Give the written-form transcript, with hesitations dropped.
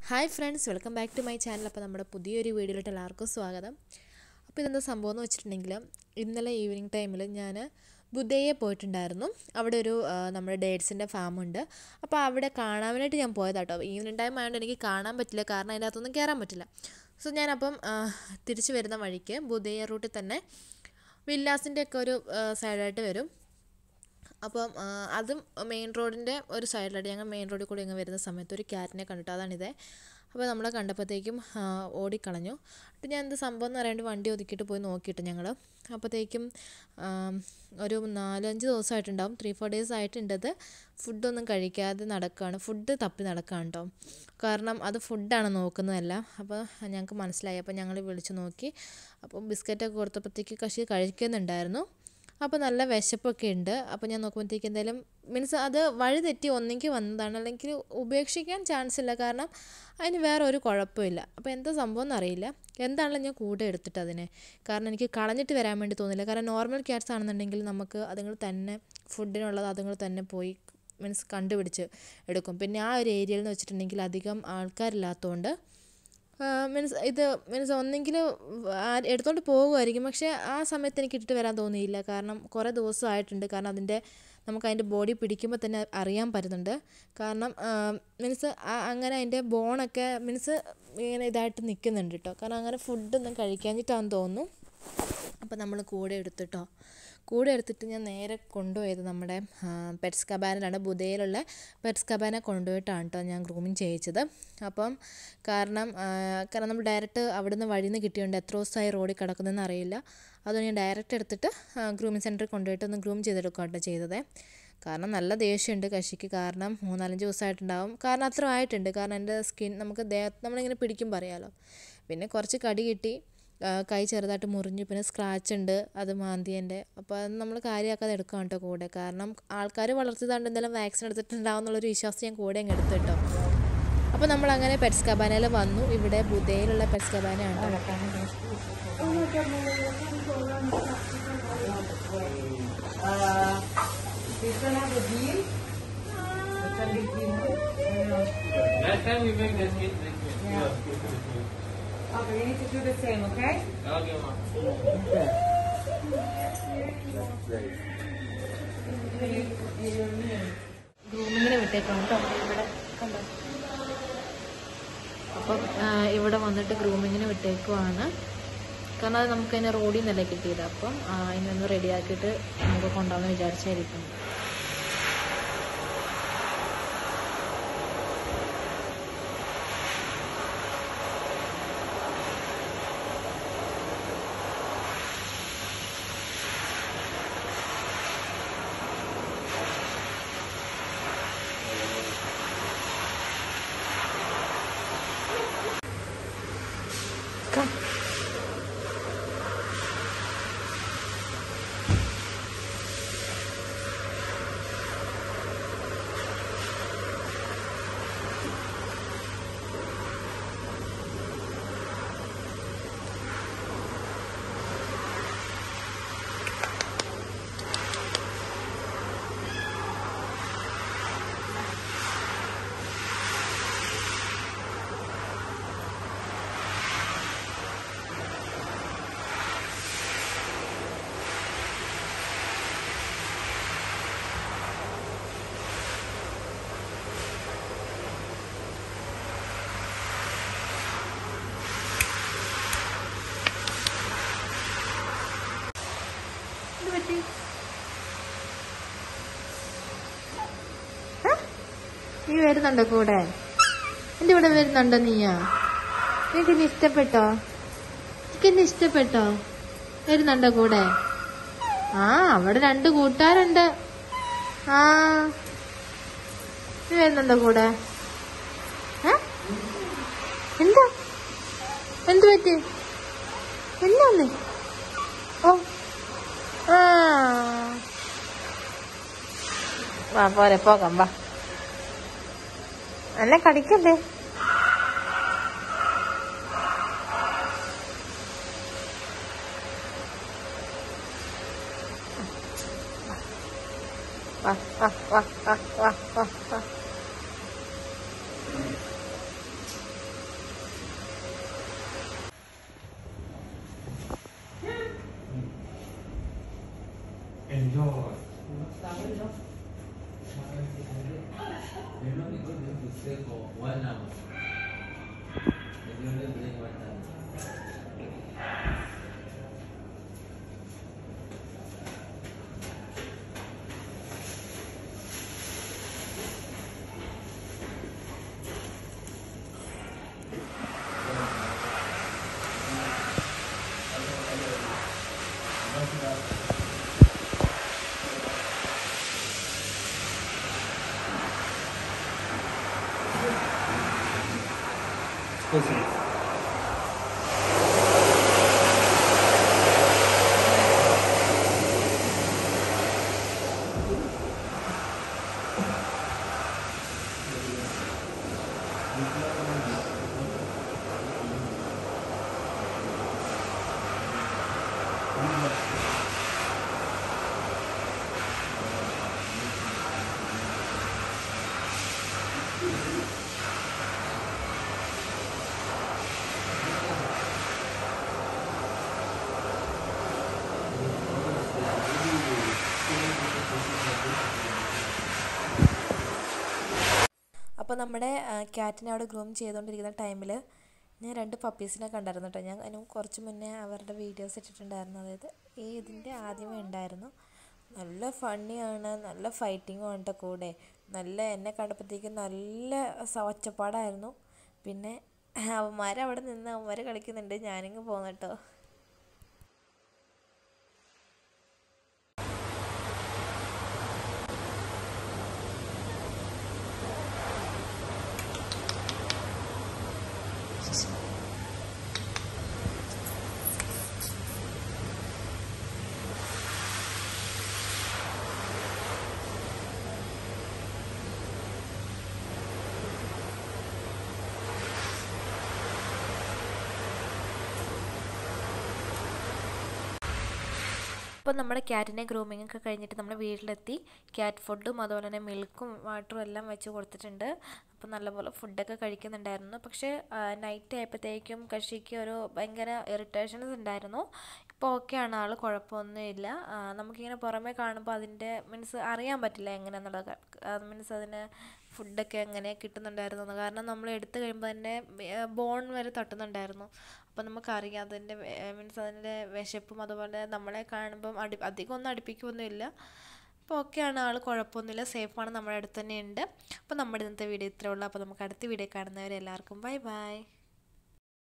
Hi friends, welcome back to my channel. അപ്പോൾ നമ്മുടെ പുതിയൊരു വീഡിയോയിലോട്ട് എല്ലാവർക്കും സ്വാഗതം. അപ്പോൾ ഇതെന്താ സംഭവം എന്ന് വെച്ചിട്ടുണ്ടെങ്കിൽ, ഇന്നലെ ഈവനിങ് ടൈമിൽ ഞാൻ ബുദ്ധയെ പോയിട്ടുണ്ടായിരുന്നു. അവിടെ ഒരു നമ്മുടെ ഡേറ്റ്സിൻ്റെ ഫാമുണ്ട്. അപ്പോൾ അവിടെ കാണാൻ വേണ്ടിയിട്ട് ഞാൻ പോയതാട്ടോ. ഈവനിങ് ടൈം ആയതുകൊണ്ട് എനിക്ക് കാണാൻ പറ്റില്ല, കാരണം അതിൻ്റെ അകത്തൊന്നും കയറാൻ പറ്റില്ല. സോ ഞാനപ്പം തിരിച്ചു വരുന്ന വഴിക്ക് ബുദ്ധയ റൂട്ടിൽ തന്നെ വില്ലാസിൻ്റെ ഒക്കെ ഒരു സൈഡായിട്ട് വരും. അപ്പം അതും മെയിൻ റോഡിൻ്റെ ഒരു സൈഡിലായിട്ട് ഞങ്ങൾ മെയിൻ റോഡിൽ കൂടി ഇങ്ങനെ വരുന്ന സമയത്ത് ഒരു ക്യാറ്റിനെ കണ്ടിട്ട് അതാണിതേ. അപ്പോൾ നമ്മളെ കണ്ടപ്പോഴത്തേക്കും ഓടിക്കളഞ്ഞു. എന്നിട്ട് ഞാൻ എന്ത് സംഭവം എന്ന് അറിയാണ്ട് വണ്ടി ഒതുക്കിയിട്ട് പോയി നോക്കിയിട്ട് ഞങ്ങൾ അപ്പോഴത്തേക്കും ഒരു 4-5 ദിവസമായിട്ടുണ്ടാവും, 3-4 days ആയിട്ടുണ്ടത്. ഫുഡൊന്നും കഴിക്കാതെ നടക്കുകയാണ്, ഫുഡ് തപ്പി നടക്കുകയാണ് കേട്ടോ. കാരണം അത് ഫുഡാണ് നോക്കുന്നതല്ല. അപ്പോൾ ഞങ്ങൾക്ക് മനസ്സിലായി. അപ്പോൾ ഞങ്ങൾ വിളിച്ച് നോക്കി. അപ്പോൾ ബിസ്ക്കറ്റൊക്കെ കൊടുത്തപ്പോഴത്തേക്ക് കക്ഷി കഴിക്കുന്നുണ്ടായിരുന്നു. അപ്പോൾ നല്ല വിശപ്പൊക്കെ ഉണ്ട്. അപ്പോൾ ഞാൻ നോക്കുമ്പോഴത്തേക്ക് എന്തായാലും മീൻസ് അത് വഴി തെറ്റി ഒന്നെങ്കിൽ വന്നതാണ്, അല്ലെങ്കിൽ ഉപേക്ഷിക്കാൻ ചാൻസ് ഇല്ല, കാരണം അതിന് വേറെ ഒരു കുഴപ്പമില്ല. അപ്പോൾ എന്താ സംഭവം എന്നറിയില്ല. എന്താണെങ്കിലും ഞാൻ കൂടെ എടുത്തിട്ട് അതിനെ, കാരണം എനിക്ക് കളഞ്ഞിട്ട് വരാൻ വേണ്ടി തോന്നില്ല. കാരണം നോർമൽ ക്യാറ്റ്സ് ആണെന്നുണ്ടെങ്കിൽ നമുക്ക് അതുങ്ങൾ തന്നെ ഫുഡിനുള്ളത് അതുങ്ങൾ തന്നെ പോയി മീൻസ് കണ്ടുപിടിച്ച് എടുക്കും. പിന്നെ ആ ഒരു ഏരിയയിൽ എന്ന് വെച്ചിട്ടുണ്ടെങ്കിൽ അധികം ആൾക്കാരില്ലാത്തതുകൊണ്ട് മീൻസ് ഒന്നെങ്കിൽ എടുത്തുകൊണ്ട് പോകുമായിരിക്കും. പക്ഷേ ആ സമയത്ത് എനിക്ക് ഇട്ടിട്ട് വരാൻ തോന്നിയില്ല, കാരണം കുറേ ദിവസമായിട്ടുണ്ട്. കാരണം നമുക്കതിൻ്റെ ബോഡി പിടിക്കുമ്പോൾ തന്നെ അറിയാൻ പറ്റുന്നുണ്ട്. കാരണം മീൻസ് അങ്ങനെ അതിൻ്റെ ബോണൊക്കെ മീൻസ് ഇങ്ങനെ ഇതായിട്ട് നിൽക്കുന്നുണ്ട് കേട്ടോ. കാരണം അങ്ങനെ ഫുഡൊന്നും കഴിക്കാഞ്ഞിട്ടാണെന്ന് തോന്നുന്നു. അപ്പോൾ നമ്മൾ കൂടെ എടുത്തിട്ട് ഞാൻ നേരെ കൊണ്ടുപോയത് നമ്മുടെ പെറ്റ്സ് കബാനയിലാണ്. ബുദ്ധയിലുള്ള പെറ്റ്സ് കബാന കൊണ്ടുപോയിട്ടാണ് കേട്ടോ ഞാൻ ഗ്രൂമിങ് ചെയ്യിച്ചത്. അപ്പം കാരണം നമ്മൾ ഡയറക്റ്റ് അവിടുന്ന് വഴിയിൽ നിന്ന് കിട്ടിയുണ്ട്, എത്ര ദിവസമായി റോഡിൽ കിടക്കുന്നതെന്ന് അറിയില്ല. അതുകൊണ്ട് ഞാൻ ഡയറക്റ്റ് എടുത്തിട്ട് ഗ്രൂമിങ് സെൻറ്ററിൽ കൊണ്ടുപോയിട്ട് ഒന്ന് ഗ്രൂം ചെയ്തെടുക്കുകയാണ് ചെയ്തത്. കാരണം നല്ല ദേഷ്യമുണ്ട് കഷിക്ക്, കാരണം 3-4 ദിവസമായിട്ടുണ്ടാവും. കാരണം അത്ര ആയിട്ടുണ്ട്. കാരണം എൻ്റെ സ്കിൻ നമ്മളിങ്ങനെ പിടിക്കുമ്പോൾ അറിയാമല്ലോ. പിന്നെ കുറച്ച് കടി കിട്ടി, കൈ ചെറുതായിട്ട് മുറിഞ്ഞു, പിന്നെ സ്ക്രാച്ച് ഉണ്ട്, അത് മാന്തിയൻ്റെ. അപ്പോൾ അത് നമ്മൾ കാര്യമാക്കാതെ എടുക്കാം കേട്ടോ കൂടെ. കാരണം ആൾക്കാർ വളർത്തിയതുകൊണ്ട് എന്തെങ്കിലും വാക്സിൻ എടുത്തിട്ടുണ്ടാവും എന്നുള്ളൊരു വിശ്വാസം ഞാൻ കൂടെ അങ്ങ് എടുത്തു കേട്ടോ. അപ്പോൾ നമ്മളങ്ങനെ പെറ്റ്സ് കബാനയിൽ വന്നു. ഇവിടെ ബുദ്ധയിലുള്ള പെറ്റ്സ് കബാനയാണ് കേട്ടോ. Okay, you need to do the same, okay? Okay, ma'am. ഗ്രൂമിങ്ങിന് വിട്ടേക്കാണ് കേട്ടോ ഇവിടെ കണ്ടോ. അപ്പം ഇവിടെ വന്നിട്ട് ഗ്രൂമിങ്ങിന് വിട്ടേക്കുവാണ്. കാരണം അത് നമുക്കതിനെ റോഡിൽ നിന്നല്ലേ കിട്ടിയത്. അപ്പം അതിനൊന്ന് റെഡിയാക്കിയിട്ട് നമുക്ക് കൊണ്ടുപോകാമെന്ന് വിചാരിച്ചായിരിക്കും. നീ വരുന്നുണ്ടോ കൂടെ? എൻ്റെ ഇവിടെ വരുന്നുണ്ടോ നീയാ? എനിക്കെന്നെ ഇഷ്ടപ്പെട്ടോ? വരുന്നുണ്ടോ കൂടെ? അവിടെ 2 കൂട്ടുകാരുണ്ട്. നീ വരുന്നുണ്ടോ കൂടെ? എന്ത് പറ്റി? എന്താന്ന്? വാ പോരെ, പോകാം വാ. എന്നെ കടിക്കല്ലേ? വാ വാ വാ വാ വാ വാ. അപ്പോൾ നമ്മുടെ ക്യാറ്റിനെ അവിടെ ഗ്രൂം ചെയ്തുകൊണ്ടിരിക്കുന്ന ടൈമിൽ ഞാൻ 2 പപ്പീസിനെ കണ്ടായിരുന്നു കേട്ടോ. ഞാൻ അതിന് കുറച്ച് മുന്നേ അവരുടെ വീഡിയോസ് ഇട്ടിട്ടുണ്ടായിരുന്നു. അതായത് ഇതിൻ്റെ ആദ്യമേ ഉണ്ടായിരുന്നു. നല്ല ഫണ്ണിയാണ്, നല്ല ഫൈറ്റിങ്ങും ഉണ്ട് കൂടെ. നല്ല എന്നെ കണ്ടപ്പോഴത്തേക്കും നല്ല ഒച്ചപ്പാടായിരുന്നു. പിന്നെ അവന്മാരവിടെ നിന്ന് അവന്മാർ കളിക്കുന്നുണ്ട്, ഞാനിങ്ങ് പോന്നു കേട്ടോ. അപ്പോൾ നമ്മുടെ ക്യാറ്റിനെ ഗ്രൂമിംഗ് ഒക്കെ കഴിഞ്ഞിട്ട് നമ്മൾ വീട്ടിലെത്തി. ക്യാറ്റ് ഫുഡും അതുപോലെ തന്നെ മിൽക്കും വാട്ടറും എല്ലാം വെച്ച് കൊടുത്തിട്ടുണ്ട്. അപ്പോൾ നല്ലപോലെ ഫുഡൊക്കെ കഴിക്കുന്നുണ്ടായിരുന്നു. പക്ഷേ നൈറ്റ് ആയപ്പോഴത്തേക്കും കക്ഷിക്ക് ഒരു ഭയങ്കര ഇറിറ്റേഷൻസ് ഉണ്ടായിരുന്നു. ഇപ്പോൾ ഓക്കെയാണ്, ആൾ കുഴപ്പമൊന്നുമില്ല. നമുക്കിങ്ങനെ പുറമേ കാണുമ്പോൾ അതിൻ്റെ മീൻസ് അറിയാൻ പറ്റില്ല എങ്ങനെയാണെന്നുള്ളത്. മീൻസ് അതിന് ഫുഡൊക്കെ എങ്ങനെ കിട്ടുന്നുണ്ടായിരുന്നു. കാരണം നമ്മൾ എടുത്തു കഴിയുമ്പോൾ തന്നെ ബോൺ വരെ തട്ടുന്നുണ്ടായിരുന്നു. അപ്പോൾ നമുക്കറിയാം അതിൻ്റെ മീൻസ് അതിൻ്റെ വിശപ്പും അതുപോലെ നമ്മളെ കാണുമ്പം അധികം ഒന്നും അടുപ്പിക്കുകയൊന്നുമില്ല. അപ്പോൾ ഓക്കെയാണ്, ആൾ കുഴപ്പമൊന്നുമില്ല, സേഫാണ്, നമ്മുടെ അടുത്ത് തന്നെ ഉണ്ട്. അപ്പോൾ നമ്മുടെ ഇന്നത്തെ വീഡിയോ ഇത്രയേ ഉള്ളൂ. അപ്പോൾ നമുക്ക് അടുത്ത വീഡിയോ കാണുന്നവരെ എല്ലാവർക്കും ബൈ ബൈ.